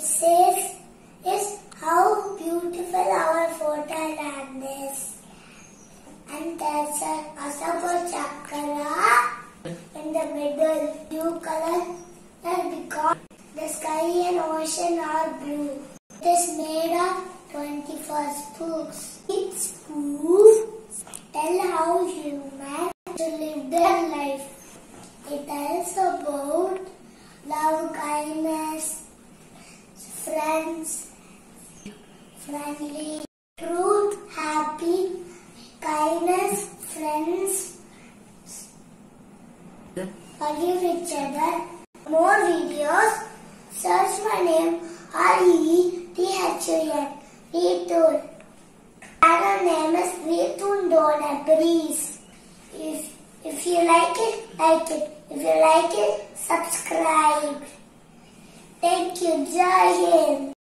says is how beautiful our Photoland is. And there's a Asako Chakra in the middle. Blue color because the sky and ocean are blue. It is made of 21 spooks. Each spook tells how humans should live their life. It tells about love, kindness, friends, friendly, truth, happy, kindness, friends, forgive each other. More videos, search my name REETHUN, Rethun. Channel name is Rethun Donor, please. If you like it, like it. If you like it, subscribe. Thank you. Jai Hind.